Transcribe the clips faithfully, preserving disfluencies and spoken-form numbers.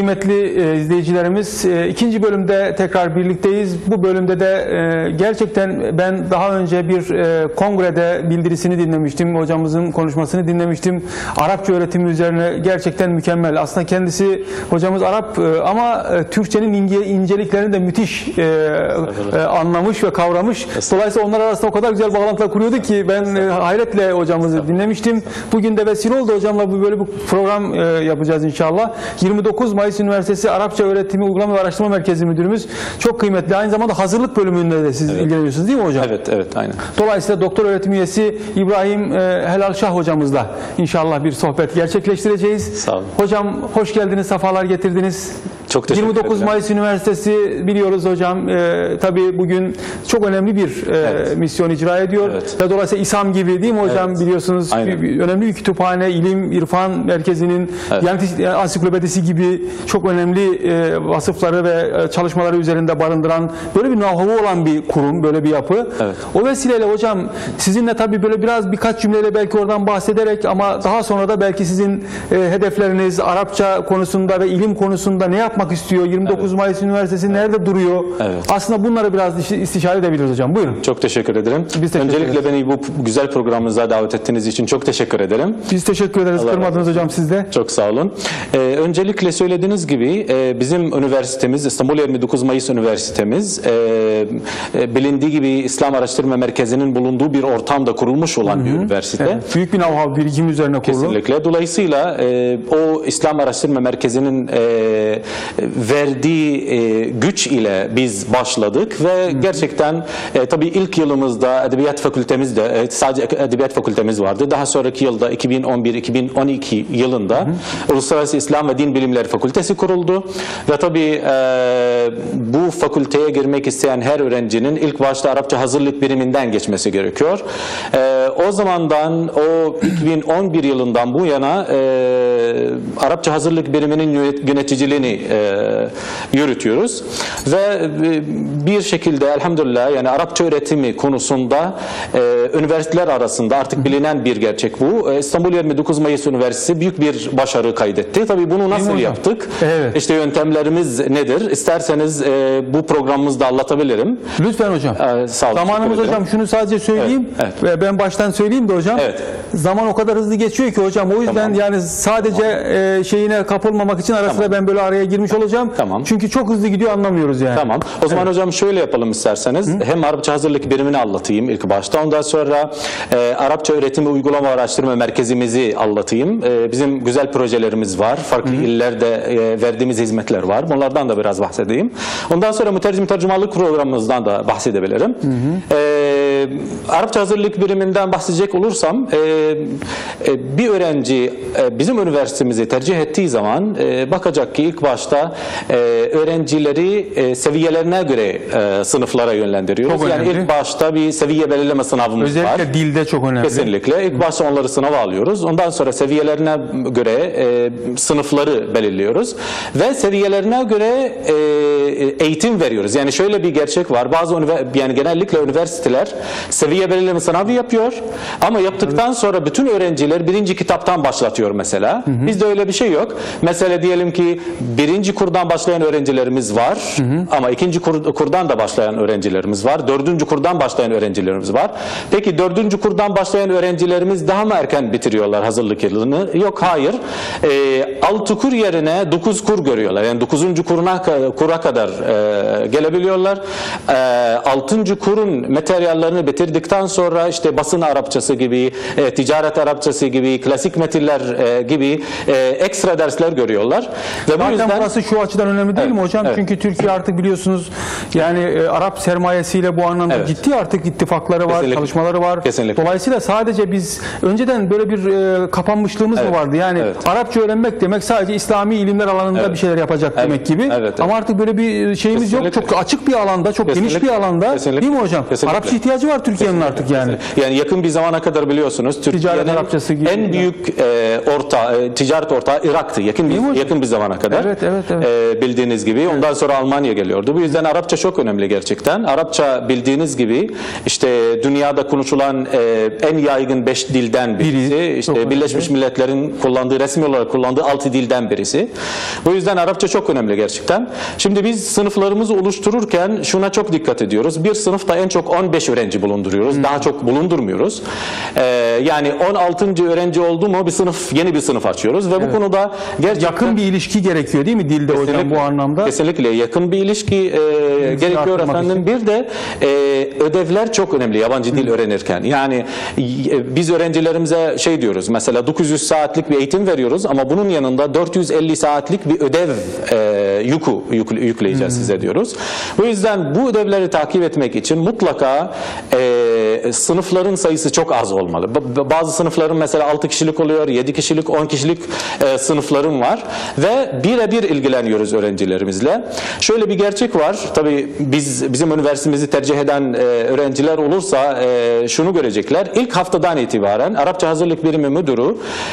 kıymetli e, izleyicilerimiz, e, ikinci bölümde tekrar birlikteyiz. Bu bölümde de e, gerçekten ben daha önce bir e, kongrede bildirisini dinlemiştim. Hocamızın konuşmasını dinlemiştim. Arapça öğretimi üzerine gerçekten mükemmel. Aslında kendisi hocamız Arap e, ama e, Türkçenin ince, inceliklerini de müthiş e, e, anlamış ve kavramış. Dolayısıyla onlar arasında o kadar güzel bağlantılar kuruyordu ki ben e, hayretle hocamızı dinlemiştim. Bugün de vesile oldu hocamla bu böyle bir program e, yapacağız inşallah. yirmi dokuz Mayıs Üniversitesi Arapça Öğretimi Uygulama ve Araştırma Merkezi Müdürümüz. Çok kıymetli. Aynı zamanda hazırlık bölümünde de siz evet. ilgileniyorsunuz değil mi hocam? Evet, evet, aynen. Dolayısıyla doktor öğretim üyesi İbrahim e, Helalşah hocamızla inşallah bir sohbet gerçekleştireceğiz. Sağ olun. Hocam hoş geldiniz, sefalar getirdiniz. Çok teşekkür yirmi dokuz ederim. Mayıs Üniversitesi biliyoruz hocam. E, tabii bugün çok önemli bir e, evet. misyon icra ediyor. Evet. Ve dolayısıyla İSAM gibi değil mi hocam? Evet. Biliyorsunuz bir, bir önemli bir kütüphane, ilim, irfan merkezinin evet. yani ansiklopedisi gibi çok önemli e, vasıfları ve e, çalışmaları üzerinde barındıran böyle bir know-how'u olan bir kurum, böyle bir yapı. Evet. O vesileyle hocam sizinle tabii böyle biraz birkaç cümleyle belki oradan bahsederek ama daha sonra da belki sizin e, hedefleriniz Arapça konusunda ve ilim konusunda ne yapmak istiyor? yirmi dokuz evet. Mayıs Üniversitesi evet. nerede duruyor? Evet. Aslında bunları biraz istişare edebiliriz hocam. Buyurun. Çok teşekkür ederim. Biz teşekkür Öncelikle ederiz. Beni bu güzel programınıza davet ettiğiniz için çok teşekkür ederim. Biz teşekkür ederiz. Allah Kırmadınız Allah. Hocam siz de. Çok sağ olun. Ee, öncelikle söylediğiniz gibi e, bizim üniversitemiz İstanbul yirmi dokuz Mayıs Üniversitemiz e, e, bilindiği gibi İslam Araştırma Merkezi'nin bulunduğu bir ortamda kurulmuş olan Hı -hı. bir üniversite. Evet. Büyük bir know-how birikim üzerine kurulu. Kesinlikle. Dolayısıyla e, o İslam Araştırma Merkezi'nin e, verdiği e, güç ile biz başladık ve Hı -hı. gerçekten e, tabii ilk yılımızda Edebiyat Fakültemizde e, sadece Edebiyat Fakültemiz vardı. Daha sonraki yılda iki bin on bir iki bin on iki yılında Hı -hı. Uluslararası İslam ve Din Bilimleri Fakültesi kuruldu ve tabii e, bu fakülteye girmek isteyen her öğrencinin ilk başta Arapça hazırlık biriminden geçmesi gerekiyor. E, o zamandan o iki bin on bir yılından bu yana e, Arapça hazırlık biriminin yöneticiliğini e, yürütüyoruz ve e, bir şekilde elhamdülillah yani Arapça öğretimi konusunda e, üniversiteler arasında artık bilinen bir gerçek bu. E, İstanbul yirmi dokuz Mayıs Üniversitesi büyük bir başarı kaydetti. Tabii bunu nasıl yaptık? Evet. İşte yöntemlerimiz nedir? İsterseniz e, bu programımızda anlatabilirim. Lütfen hocam. E, sağ olun. Zamanımız hocam şunu sadece söyleyeyim evet, evet. ve ben baştan söyleyeyim de hocam. Evet. Zaman o kadar hızlı geçiyor ki hocam o yüzden tamam. yani sadece e, şeyine kapılmamak için ara sıra tamam. ben böyle araya girmiş olacağım. Tamam. Çünkü çok hızlı gidiyor anlamıyoruz yani. Tamam. O zaman evet. hocam şöyle yapalım isterseniz. Hı? Hem Arapça hazırlık birimini anlatayım ilk başta. Ondan sonra e, Arapça öğretimi uygulama araştırma merkezimizi anlatayım. E, bizim güzel projelerimiz var. Farklı Hı? illerde e, verdiğimiz hizmetler var. Bunlardan da biraz bahsedeyim. Ondan sonra mütercim tercümanlık programımızdan da bahsedebilirim. Hı hı. E, Arapça hazırlık biriminden bahsedecek olursam e, e, bir öğrenci e, bizim üniversitemizi tercih ettiği zaman e, bakacak ki ilk başta e, öğrencileri e, seviyelerine göre e, sınıflara yönlendiriyoruz. Çok yani önemli. İlk başta bir seviye belirleme sınavımız Özellikle var. Özellikle dilde çok önemli. Kesinlikle. İlk başta onları sınava alıyoruz. Ondan sonra seviyelerine göre e, sınıfları belirliyoruz. Ve seviyelerine göre e, eğitim veriyoruz. Yani şöyle bir gerçek var. Bazı yani genellikle üniversiteler seviye belirleme sınavı yapıyor. Ama yaptıktan sonra bütün öğrenciler birinci kitaptan başlatıyor mesela. Hı hı. Bizde öyle bir şey yok. Mesela diyelim ki birinci kurdan başlayan öğrencilerimiz var. Hı hı. Ama ikinci kur, kurdan da başlayan öğrencilerimiz var. Dördüncü kurdan başlayan öğrencilerimiz var. Peki dördüncü kurdan başlayan öğrencilerimiz daha mı erken bitiriyorlar hazırlık yılını? Yok, hayır. E, altı kur yerine dokuz kur görüyorlar. Yani dokuzuncu kuruna, kura kadar e, gelebiliyorlar. E, altıncı kurun materyallerini bitirdikten sonra işte basın Arapçası gibi, e, ticaret Arapçası gibi, klasik metinler e, gibi e, ekstra dersler görüyorlar. Ve Zaten bu yüzden burası şu açıdan önemli değil evet, mi hocam? Evet. Çünkü Türkiye artık biliyorsunuz yani e, Arap sermayesiyle bu anlamda evet. ciddi artık ittifakları var, Kesinlikle. çalışmaları var. Kesinlikle. Dolayısıyla sadece biz önceden böyle bir e, kapanmışlığımız evet. mı vardı? Yani evet. Arapça öğrenmek demek sadece İslami ilimler alanında evet. bir şeyler yapacak evet. demek gibi. Evet, evet. Ama artık böyle bir şeyimiz Kesinlikle. yok. Çok açık bir alanda, çok Kesinlikle. geniş bir alanda Kesinlikle. değil mi hocam? Kesinlikle. Arapça ihtiyacı Arapçası var Türkiye'nin artık yani. Yani yakın bir zamana kadar biliyorsunuz Türkiye'nin Arapçası gibi. en büyük e, orta e, ticaret ortağı Irak'tı. Yakın bir, yakın bir zamana kadar. Evet, evet, evet. E, bildiğiniz gibi. Ondan sonra Almanya geliyordu. Bu yüzden Arapça çok önemli gerçekten. Arapça bildiğiniz gibi işte dünyada konuşulan e, en yaygın beş dilden birisi. Biri, işte Birleşmiş Milletler'in kullandığı, resmi olarak kullandığı altı dilden birisi. Bu yüzden Arapça çok önemli gerçekten. Şimdi biz sınıflarımızı oluştururken şuna çok dikkat ediyoruz. Bir sınıfta en çok on beş öğrenci bulunduruyoruz. Hmm. Daha çok bulundurmuyoruz. Ee, yani on altıncı öğrenci oldu mu bir sınıf, yeni bir sınıf açıyoruz ve evet. bu konuda gerçekten yakın bir ilişki gerekiyor değil mi dilde hocam bu anlamda? Kesinlikle yakın bir ilişki e, gerekiyor efendim. Bir de e, ödevler çok önemli yabancı dil hmm. öğrenirken. Yani e, biz öğrencilerimize şey diyoruz. Mesela dokuz yüz saatlik bir eğitim veriyoruz ama bunun yanında dört yüz elli saatlik bir ödev e, yükü yükle, yükleyeceğiz hmm. size diyoruz. Bu yüzden bu ödevleri takip etmek için mutlaka e, sınıfların sayısı çok az olmalı. Bazı sınıfların mesela altı kişilik oluyor, yedi kişilik, on kişilik e, sınıflarım var ve birebir ilgileniyoruz öğrencilerimizle. Şöyle bir gerçek var. Tabii biz bizim üniversitemizi tercih eden e, öğrenciler olursa e, şunu görecekler. İlk haftadan itibaren Arapça Hazırlık Birimi Müdürü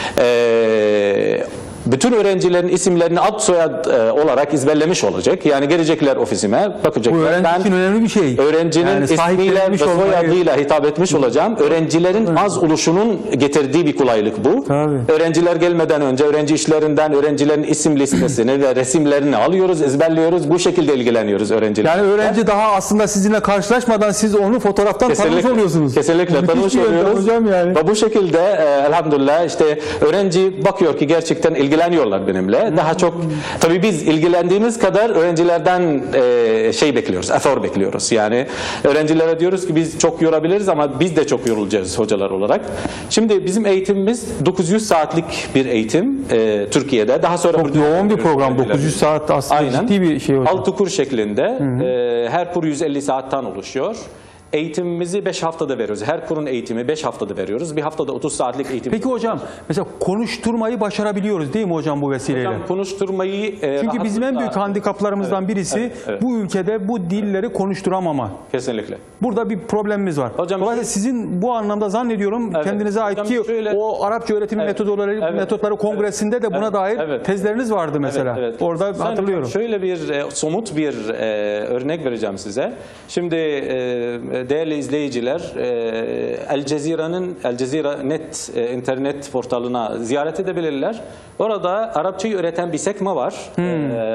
e, bütün öğrencilerin isimlerini ad soyad e, olarak ezberlemiş olacak. Yani gelecekler ofisime, bakacaklar. Bu öğrenci ben için önemli bir şey. Öğrencinin yani ismiyle ve soyadıyla hitap etmiş olacağım. Öğrencilerin evet. az oluşunun getirdiği bir kolaylık bu. Tabii. Öğrenciler gelmeden önce öğrenci işlerinden öğrencilerin isim listesini ve resimlerini alıyoruz, ezberliyoruz. Bu şekilde ilgileniyoruz öğrenciler. Yani öğrenci daha aslında sizinle karşılaşmadan siz onu fotoğraftan kesinlikle, tanımış oluyorsunuz. Kesinlikle tanımış oluyoruz. Hocam yani. Ve bu şekilde e, elhamdülillah işte öğrenci bakıyor ki gerçekten ilgileniyorlar benimle. Hmm. Daha çok tabii biz ilgilendiğimiz kadar öğrencilerden e, şey bekliyoruz, efor bekliyoruz. Yani öğrencilere diyoruz ki biz çok yorabiliriz ama biz de çok yorulacağız hocalar olarak. Şimdi bizim eğitimimiz dokuz yüz saatlik bir eğitim e, Türkiye'de. Daha sonra çok yoğun bir program. dokuz yüz saat aslında aynen. Ciddi bir şey hocam. Altı kur şeklinde. E, her kur yüz elli saatten oluşuyor. Eğitimimizi beş haftada veriyoruz. Her kurun eğitimi beş haftada veriyoruz. Bir haftada otuz saatlik eğitim. Peki hocam mesela konuşturmayı başarabiliyoruz değil mi hocam bu vesileyle? Hocam konuşturmayı e, çünkü bizim en büyük handikaplarımızdan evet, birisi evet, evet. bu ülkede bu dilleri konuşturamama. Kesinlikle. Burada bir problemimiz var. Hocam, dolayısıyla sizin bu anlamda zannediyorum evet, kendinize ait hocam, ki şöyle, o Arapça öğretim evet, metodları, evet, metotları kongresinde de buna evet, dair evet, tezleriniz vardı mesela. Evet, evet. Orada Sen hatırlıyorum. Şöyle bir e, somut bir e, örnek vereceğim size. Şimdi e, değerli izleyiciler, El Cezire'nin El Cezire Net internet portalına ziyaret edebilirler. Orada Arapçayı öğreten bir sekme var. Hmm.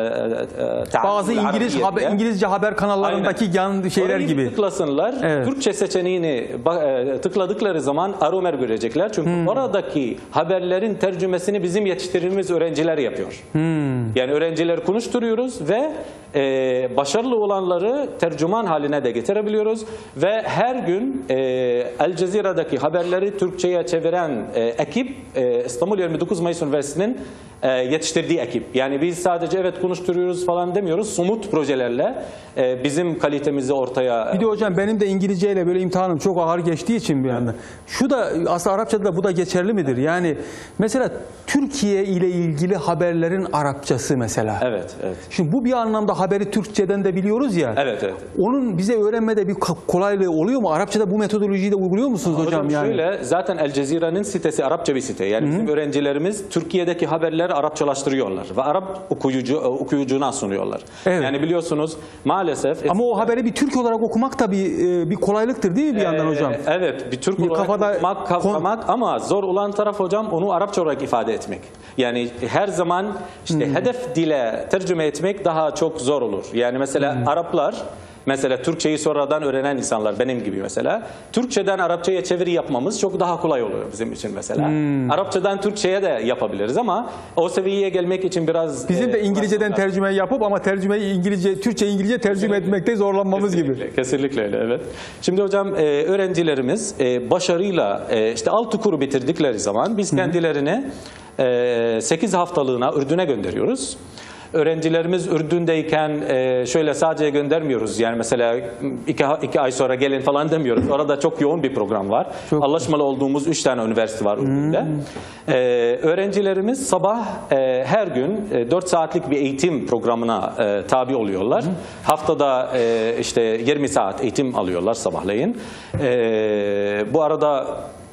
Ee, Bazı İngiliz haber, İngilizce haber kanallarındaki yan şeyler orayı gibi. Tıklasınlar. Evet. Türkçe seçeneğini tıkladıkları zaman Aromer görecekler. Çünkü hmm. oradaki haberlerin tercümesini bizim yetiştirdiğimiz öğrenciler yapıyor. Hmm. Yani öğrencileri konuşturuyoruz ve e, başarılı olanları tercüman haline de getirebiliyoruz. Ve her gün e, El Cezire'deki haberleri Türkçe'ye çeviren e, ekip e, İstanbul yirmi dokuz Mayıs Üniversitesi'nin e, yetiştirdiği ekip. Yani biz sadece evet konuşturuyoruz falan demiyoruz. Somut projelerle e, bizim kalitemizi ortaya... Bir de hocam benim de İngilizceyle böyle imtihanım çok ağır geçtiği için bir anda. Şu da aslında Arapçada da bu da geçerli midir? Yani mesela Türkiye ile ilgili haberlerin Arapçası mesela. Evet, evet. Şimdi bu bir anlamda haberi Türkçeden de biliyoruz ya. Evet, evet. Onun bize öğrenmede bir kolaylığı oluyor mu? Arapçada bu metodolojiyi de uyguluyor musunuz hocam? Hocam yani? şöyle, zaten El Cezire'nin sitesi Arapça bir site. Yani Hı -hı. bizim öğrencilerimiz Türkiye'deki haberleri Arapçalaştırıyorlar ve Arap okuyucu okuyucuna sunuyorlar. Evet. Yani biliyorsunuz maalesef. Ama o haberi bir Türk olarak okumak da bir bir kolaylıktır değil mi bir yandan hocam? Ee, evet, bir Türk bir olarak kafada okumak, kavramak ama zor olan taraf hocam onu Arapça olarak ifade etmek. Yani her zaman işte hmm. hedef dile tercüme etmek daha çok zor olur. Yani mesela hmm. Araplar mesela Türkçeyi sonradan öğrenen insanlar benim gibi mesela Türkçeden Arapçaya çeviri yapmamız çok daha kolay oluyor bizim için mesela. Hmm. Arapçadan Türkçeye de yapabiliriz ama o seviyeye gelmek için biraz bizim de İngilizceden tercüme yapıp ama tercümeyi İngilizce Türkçe İngilizce tercüme kesinlikle. etmekte zorlanmamız kesinlikle, gibi. Kesinlikle öyle evet. Şimdi hocam e, öğrencilerimiz e, başarıyla e, işte altı kuru bitirdikleri zaman biz kendilerini e, sekiz haftalığına Ürdün'e gönderiyoruz. Öğrencilerimiz Ürdün'deyken e, şöyle sadece göndermiyoruz. Yani mesela iki, iki ay sonra gelin falan demiyoruz. Orada çok yoğun bir program var. Çok Anlaşmalı olduğumuz üç tane üniversite var Ürdün'de. Hmm. E, öğrencilerimiz sabah e, her gün e, dört saatlik bir eğitim programına e, tabi oluyorlar. Hmm. Haftada e, işte yirmi saat eğitim alıyorlar sabahleyin. E, bu arada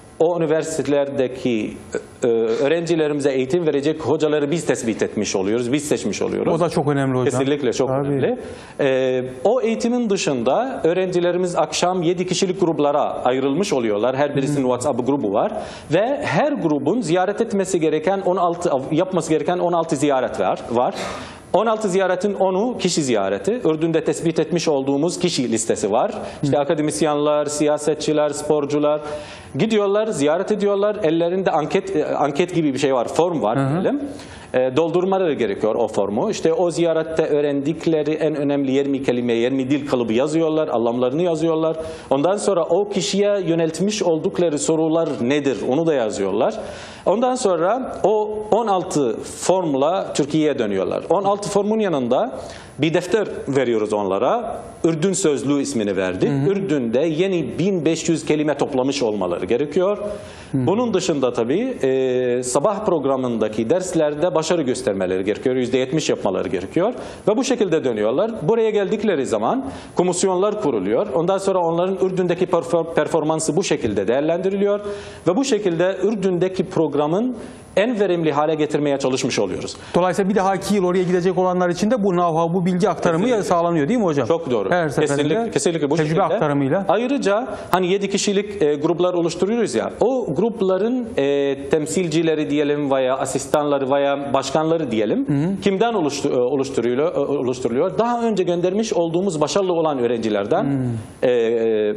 o üniversitelerdeki e, öğrencilerimize eğitim verecek hocaları biz tespit etmiş oluyoruz, biz seçmiş oluyoruz. O da çok önemli hocam. Kesinlikle çok Tabii. önemli. E, o eğitimin dışında öğrencilerimiz akşam yedi kişilik gruplara ayrılmış oluyorlar. Her birisinin hmm. WhatsApp grubu var ve her grubun ziyaret etmesi gereken on altı yapması gereken on altı ziyaret var. var. on altı ziyaretin onu kişi ziyareti. Ürdün'de tespit etmiş olduğumuz kişi listesi var. İşte akademisyenler, siyasetçiler, sporcular gidiyorlar, ziyaret ediyorlar. Ellerinde anket anket gibi bir şey var, form var diyelim. E, doldurmaları gerekiyor o formu. İşte o ziyarette öğrendikleri en önemli yirmi kelime, yirmi dil kalıbı yazıyorlar, anlamlarını yazıyorlar. Ondan sonra o kişiye yöneltmiş oldukları sorular nedir onu da yazıyorlar. Ondan sonra o on altı formla Türkiye'ye dönüyorlar. on altı formun yanında bir defter veriyoruz onlara. Ürdün Sözlüğü ismini verdik. Hı hı. Ürdün'de yeni bin beş yüz kelime toplamış olmaları gerekiyor. Hı hı. Bunun dışında tabii e, sabah programındaki derslerde başarı göstermeleri gerekiyor. yüzde yetmiş yapmaları gerekiyor. Ve bu şekilde dönüyorlar. Buraya geldikleri zaman komisyonlar kuruluyor. Ondan sonra onların Ürdün'deki performansı bu şekilde değerlendiriliyor. Ve bu şekilde Ürdün'deki programın en verimli hale getirmeye çalışmış oluyoruz. Dolayısıyla bir dahaki yıl oraya gidecek olanlar için de bu know-how, bu bilgi aktarımı kesinlikle sağlanıyor değil mi hocam? Çok doğru. Her kesinlikle, kesinlikle bu tecrübe şekilde. aktarımıyla. Ayrıca hani yedi kişilik e, gruplar oluşturuyoruz ya, o grupların e, temsilcileri diyelim veya asistanları veya başkanları diyelim, hı hı. kimden oluştu, e, oluşturuluyor, e, oluşturuluyor? Daha önce göndermiş olduğumuz başarılı olan öğrencilerden e, e,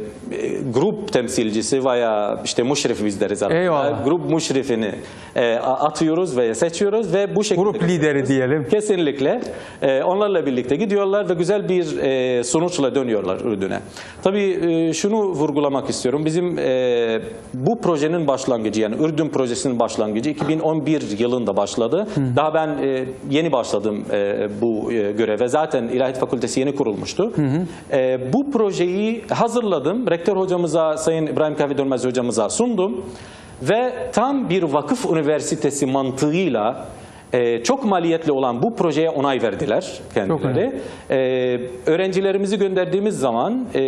grup temsilcisi veya işte müşrif biz deriz arada. Grup müşrifini e, atıyoruz ve seçiyoruz ve bu şekilde grup lideri diyelim. Kesinlikle. E, onlarla birlikte gidiyorlar ve güzel bir e, sonuçla dönüyorlar Ürdün'e. Tabii e, şunu vurgulamak istiyorum. Bizim e, bu projenin başlangıcı, yani Ürdün projesinin başlangıcı iki bin on bir yılında başladı. Hı. Daha ben e, yeni başladım e, bu e, göreve. Zaten İlahiyat Fakültesi yeni kurulmuştu. Hı hı. E, bu projeyi hazırladım. Rektör hocamıza, Sayın İbrahim Kahve Dönmez hocamıza sundum. Ve tam bir vakıf üniversitesi mantığıyla e, çok maliyetli olan bu projeye onay verdiler kendileri. E, öğrencilerimizi gönderdiğimiz zaman, e,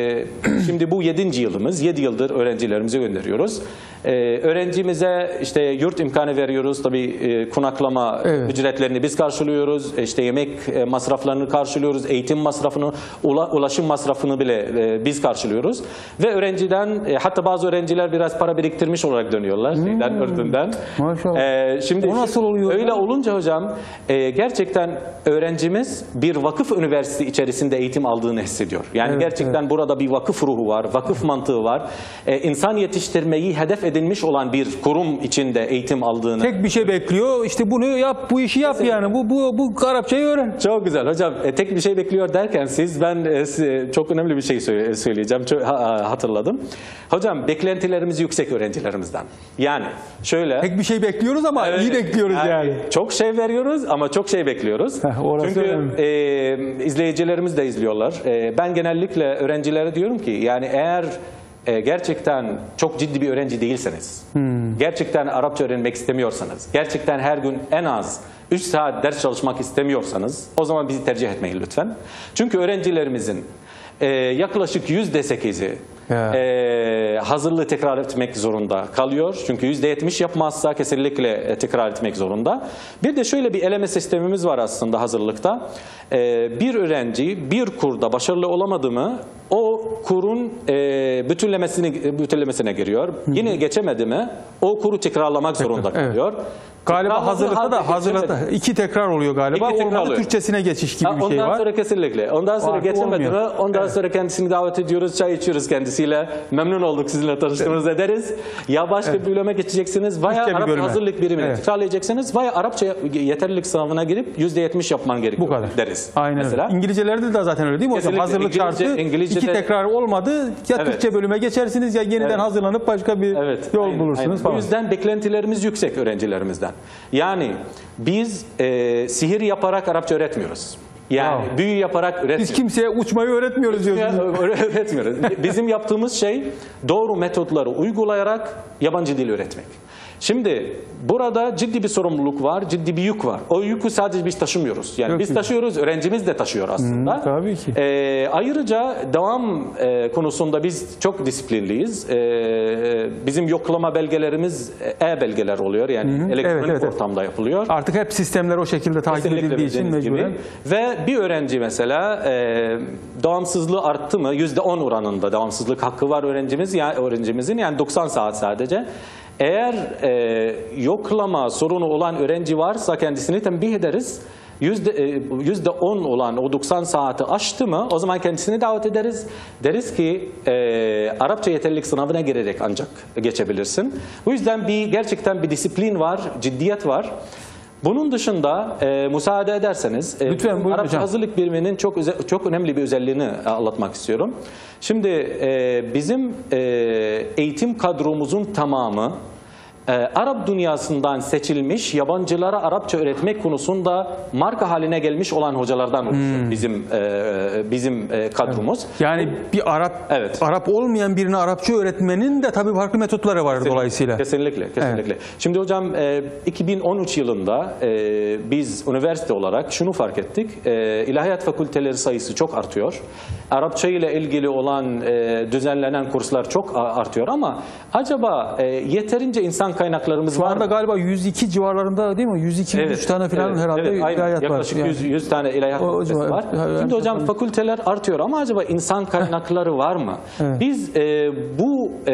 şimdi bu yedinci yılımız, yedi yıldır öğrencilerimizi gönderiyoruz. E, öğrencimize işte yurt imkanı veriyoruz. Tabii e, konaklama evet. ücretlerini biz karşılıyoruz. İşte yemek e, masraflarını karşılıyoruz. Eğitim masrafını, ula, ulaşım masrafını bile e, biz karşılıyoruz. Ve öğrenciden, e, hatta bazı öğrenciler biraz para biriktirmiş olarak dönüyorlar. Hmm. Şeyden, Ürdün'den. Maşallah. E, şimdi o nasıl oluyor? Öyle olunca hocam e, gerçekten öğrencimiz bir vakıf üniversitesi içerisinde eğitim aldığını hissediyor. Yani evet, gerçekten evet. burada bir vakıf ruhu var, vakıf mantığı var. E, insan yetiştirmeyi hedef edilmiş olan bir kurum içinde eğitim aldığını. Tek bir şey bekliyor. İşte bunu yap, bu işi yap kesinlikle. Yani. Bu bu bu Arapçayı öğren. Çok güzel hocam. E, tek bir şey bekliyor derken siz ben e, size çok önemli bir şey söyleyeceğim. Çok, ha, hatırladım. Hocam beklentilerimiz yüksek öğrencilerimizden. Yani şöyle. Tek bir şey bekliyoruz ama evet, iyi bekliyoruz yani. yani. Çok şey veriyoruz ama çok şey bekliyoruz. Heh, Çünkü e, izleyicilerimiz de izliyorlar. E, ben genellikle öğrencilere diyorum ki yani eğer e, gerçekten çok ciddi bir öğrenci değilseniz, hmm. gerçekten Arapça öğrenmek istemiyorsanız, gerçekten her gün en az üç saat ders çalışmak istemiyorsanız o zaman bizi tercih etmeyin lütfen. Çünkü öğrencilerimizin e, yaklaşık yüzde sekizi Yeah. Ee, hazırlığı tekrar etmek zorunda kalıyor. Çünkü yüzde yetmiş yapmazsa kesinlikle tekrar etmek zorunda. Bir de şöyle bir eleme sistemimiz var aslında hazırlıkta. Ee, bir öğrenci bir kurda başarılı olamadı mı o kurun e, bütünlemesine, bütünlemesine giriyor. Hı-hı. Yine geçemedi mi o kuru tekrarlamak zorunda kalıyor. Evet. Galiba hazırlıkta da hazırlıkta iki tekrar oluyor galiba. Ondan Türkçesine geçiş gibi ha, bir şey var. Ondan sonra kesinlikle. Ondan sonra Farkı geçemedi mi ondan evet. sonra kendisini davet ediyoruz, çay içiyoruz kendisiyle. Memnun olduk sizinle tanıştığımızda evet. deriz. Ya başka evet. bir bölüme geçeceksiniz veya Arapça bölüme. hazırlık birimini evet. tekrarlayacaksınız veya Arapça yeterlilik sınavına girip yüzde yetmiş yapman gerekiyor bu kadar. deriz. Aynen mesela. İngilizcelerde de zaten öyle değil mi hocam? Kesinlikle. Hazırlık İngilizce, şartı İngilizce'de... iki tekrar olmadı. Ya evet. Türkçe bölüme geçersiniz ya yeniden evet. hazırlanıp başka bir evet. yol aynen, bulursunuz aynen. falan. O yüzden beklentilerimiz yüksek öğrencilerimizden. Yani biz e, sihir yaparak Arapça öğretmiyoruz. Yani Wow. büyü yaparak öğretmiyoruz. Biz kimseye uçmayı öğretmiyoruz diyorsunuz. Öğretmiyoruz. Bizim yaptığımız şey doğru metotları uygulayarak yabancı dil öğretmek. Şimdi burada ciddi bir sorumluluk var, ciddi bir yük var. O yükü sadece biz taşımıyoruz. Yani Çok biz iyi. taşıyoruz, öğrencimiz de taşıyor aslında. Hı, tabii ki. Ee, ayrıca devam e, konusunda biz çok disiplinliyiz. Ee, bizim yoklama belgelerimiz e-belgeler oluyor. Yani Hı hı. elektronik Evet, evet. ortamda yapılıyor. Artık hep sistemler o şekilde takip Kesinlikle edildiği için bildiğiniz gibi. mecburen. Ve bir öğrenci mesela e, devamsızlığı arttı mı? yüzde on oranında devamsızlık hakkı var öğrencimiz, yani öğrencimizin, yani doksan saat sadece. Eğer e, yoklama sorunu olan öğrenci varsa kendisini tembih ederiz. Yüzde, e, yüzde on olan o doksan saati aştı mı o zaman kendisini davet ederiz. Deriz ki e, Arapça yeterlilik sınavına girerek ancak geçebilirsin. Bu yüzden bir gerçekten bir disiplin var, ciddiyet var. Bunun dışında e, müsaade ederseniz e, Lütfen, buyurun Arapça hocam. hazırlık biriminin çok öze- çok önemli bir özelliğini e, anlatmak istiyorum. Şimdi e, bizim e, eğitim kadromuzun tamamı e, Arap dünyasından seçilmiş, yabancılara Arapça öğretmek konusunda marka haline gelmiş olan hocalardan oluşuyor Hmm. bizim e, bizim e, kadromuz. Yani bir Arap Evet. Arap olmayan birine Arapça öğretmenin de tabii farklı metotları var dolayısıyla. Kesinlikle, kesinlikle. Şimdi hocam e, iki bin on üç yılında e, biz üniversite olarak şunu fark ettik. E, ilahiyat fakülteleri sayısı çok artıyor. Arapça ile ilgili olan e, düzenlenen kurslar çok a- artıyor ama acaba e, yeterince insan kaynaklarımız Şu var anda mı? galiba yüz iki civarlarında değil mi? yüz iki yüz üç tane falan evet, herhalde evet, aynen. ilahiyat var. Yaklaşık Yani. yüz, yüz tane ilahiyat O- o fakültesi civar- var. evet, Şimdi evet, hocam evet. fakülteler artıyor ama acaba insan kaynakları var mı? Evet. Biz e, bu e,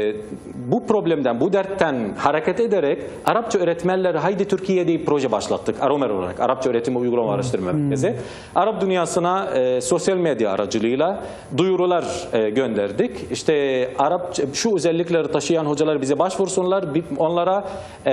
bu problemden, bu dertten hareket ederek Arapça öğretmenleri Haydi Türkiye diye bir proje başlattık. Aromer olarak, Arapça Öğretim ve Uygulama Araştırma Merkezi. Arap dünyasına e, sosyal medya aracılığıyla duyurular e, gönderdik. İşte Arapça, şu özellikleri taşıyan hocalar bize başvursunlar. Bi- Onlara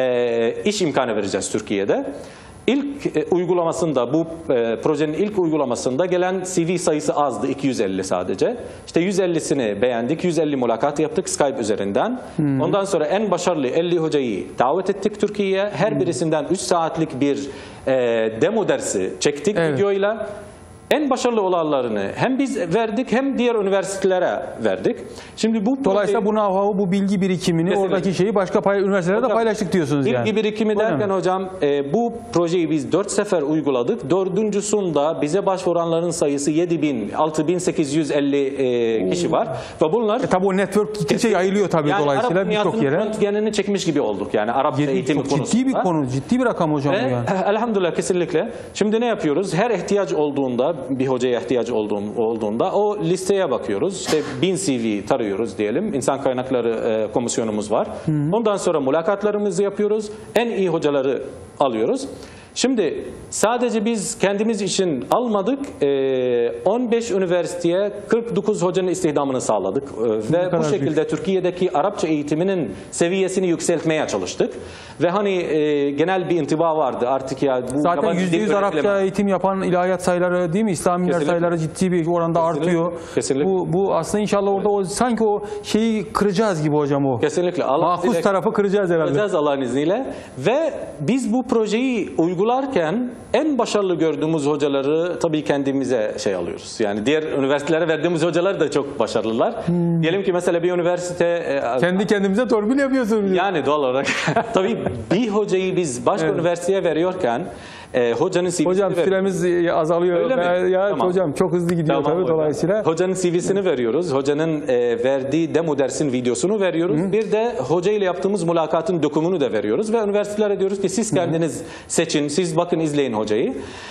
e, iş imkanı vereceğiz Türkiye'de. İlk e, uygulamasında, bu e, projenin ilk uygulamasında gelen C V sayısı azdı, iki yüz elli sadece. İşte yüz ellisini beğendik, yüz elli mülakat yaptık Skype üzerinden. Ondan sonra en başarılı elli hocayı davet ettik Türkiye'ye. Her birisinden üç saatlik bir e, demo dersi çektik Evet. videoyla. En başarılı olanlarını hem biz verdik hem diğer üniversitelere verdik. Şimdi bu Dolayısıyla projeyi- bu know-how'u, bu bilgi birikimini, Kesinlikle. oradaki şeyi başka pay üniversitelerde de Hocam, paylaştık diyorsunuz İlgi yani. birikimi Öyle derken mi? hocam e, bu projeyi biz dört sefer uyguladık. Dördüncüsünde bize başvuranların sayısı yedi bin, altı bin sekiz yüz elli e, kişi var. Ve bunlar E, tabii o network gittikçe yayılıyor tabii yani dolayısıyla Arap birçok dünyasının yere. röntgenini çekmiş gibi olduk yani Arap Ciddi- eğitimi çok konusunda. ciddi bir konu, ciddi bir rakam hocam Ve bu yani. elhamdülillah kesinlikle. Şimdi ne yapıyoruz? Her ihtiyaç olduğunda, bir hocaya ihtiyaç olduğum, olduğunda o listeye bakıyoruz. İşte bin C V tarıyoruz diyelim. İnsan kaynakları e, komisyonumuz var. Ondan sonra mülakatlarımızı yapıyoruz. En iyi hocaları alıyoruz. Şimdi sadece biz kendimiz için almadık. E, on beş üniversiteye kırk dokuz hocanın istihdamını sağladık. E, ve bu kadar şekilde büyük. Türkiye'deki Arapça eğitiminin seviyesini yükseltmeye çalıştık. Ve hani e, genel bir intiba vardı artık ya bu Zaten yabancı yüzde dil yüz Arapça öğretileme- eğitim yapan ilahiyat sayıları değil mi? İslamiler Kesinlikle. sayıları ciddi bir oranda Kesinlikle. artıyor. Kesinlikle. Bu, bu aslında inşallah orada o, sanki o şeyi kıracağız gibi hocam o. Kesinlikle. Allah Mahfuz bize- tarafı kıracağız herhalde. Yapacağız Allah'ın izniyle. Ve biz bu projeyi uygularken en başarılı gördüğümüz hocaları tabii kendimize şey alıyoruz. Yani diğer üniversitelere verdiğimiz hocalar da çok başarılılar. Diyelim ki mesela bir üniversite e, Kendi kendimize torpil yapıyorsunuz. yani doğal olarak tabii bir hocayı biz başka üniversiteye veriyorken e, hocanın C V'sini Hocam ver- süremiz e, azalıyor. Öyle mi? Ben- Ya, Tamam. hocam çok hızlı gidiyor Tamam tabii hocam. dolayısıyla. Hocanın C V'sini veriyoruz. Hocanın e, verdiği demo dersin videosunu veriyoruz. Bir de hoca ile yaptığımız mülakatın dokumunu da veriyoruz ve üniversitelere diyoruz ki siz kendiniz seçin, siz bakın izleyin hocayı.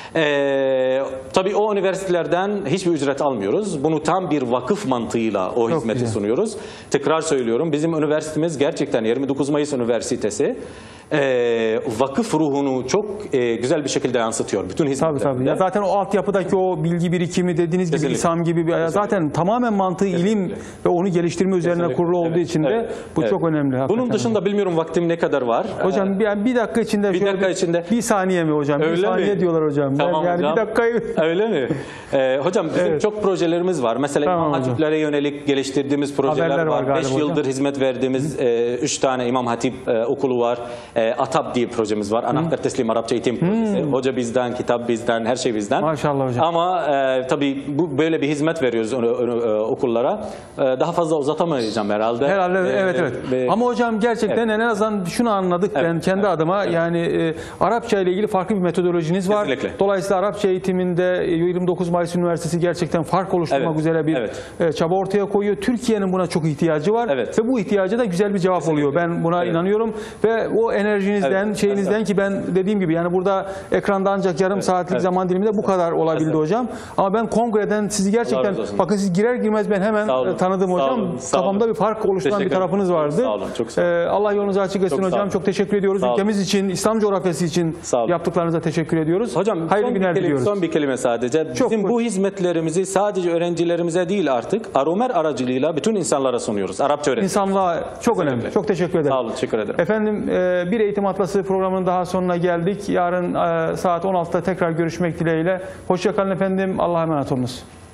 E, tabii o üniversitelerden hiçbir ücret almıyoruz. Bunu tam bir vakıf mantığıyla o Çok hizmeti güzel. sunuyoruz. Tekrar söylüyorum bizim üniversitemiz gerçekten yirmi dokuz Mayıs Üniversitesi e, vakıf ruhunu çok e, güzel bir bir şekilde yansıtıyor bütün Tabii hizmetlerinde. tabii. Ya zaten o altyapıdaki o bilgi birikimi dediğiniz gibi Kesinlikle. İSAM gibi bir zaten tamamen mantığı ilim ve onu geliştirme üzerine Kesinlikle. kurulu olduğu Evet, için de evet, bu evet. çok önemli. hakikaten. Bunun dışında bilmiyorum vaktim ne kadar var. Hocam bir, bir dakika içinde Bir şöyle dakika içinde. bir saniye mi hocam? Öyle bir saniye mi? diyorlar hocam. Tamam yani hocam. bir dakikayı Öyle mi? Ee, hocam bizim Evet. çok projelerimiz var. Mesela Tamam İmam hocam. Hatiplere yönelik geliştirdiğimiz projeler Haberler var var. galiba beş hocam. yıldır hizmet verdiğimiz üç tane İmam Hatip e, okulu var. E, ATAP diye projemiz var. Anahtar Teslim Arapça Eğitim Projesi. Hoca bizden, kitap bizden, her şey bizden. Maşallah hocam. Ama e, tabii bu böyle bir hizmet veriyoruz onu, onu, e, okullara. E, daha fazla uzatamayacağım herhalde. Herhalde E, evet evet. ve- Ama hocam gerçekten en azından şunu anladık ben Evet, kendi evet, adıma. evet. Yani e, Arapça ile ilgili farklı bir metodolojiniz var. Kesinlikle. Dolayısıyla Arapça eğitiminde e, yirmi dokuz Mayıs Üniversitesi gerçekten fark oluşturmak Evet, üzere bir evet. e, çaba ortaya koyuyor. Türkiye'nin buna çok ihtiyacı var Evet. ve bu ihtiyaca da güzel bir cevap oluyor. Ben buna Evet. inanıyorum ve o enerjinizden, Evet. şeyinizden ki ben dediğim gibi yani burada ekranda ancak yarım saatlik Evet. zaman diliminde bu kadar olabildi Evet. hocam. Ama ben kongreden sizi gerçekten razı olsun. bakın siz girer girmez ben hemen Sağ olun. e, tanıdım Sağ hocam. olun. Sağ Kafamda olun. bir fark oluşturan bir Teşekkür tarafınız ederim. vardı. Çok sağ olun, çok sağ olun. Ee, Allah yolunuzu açık etsin Çok sağ hocam. olun. Çok teşekkür ediyoruz. Sağ olun. Ülkemiz için, İslam coğrafyası için Sağ olun. yaptıklarınıza teşekkür ediyoruz. Hocam hayırlı son bir, günler kelime, diliyoruz. son bir kelime sadece. Çok Bizim buyurun. bu hizmetlerimizi sadece öğrencilerimize değil artık Aromer aracılığıyla bütün insanlara sunuyoruz. Arapça öğretim. İnsanlığa çok önemli. Çok teşekkür ederim. Sağ olun, teşekkür ederim. Efendim e, bir Eğitim Atlası programının daha sonuna geldik. Yarın e, saat on altıda tekrar görüşmek dileğiyle. Hoşça kalın efendim. Allah'a emanet olunuz.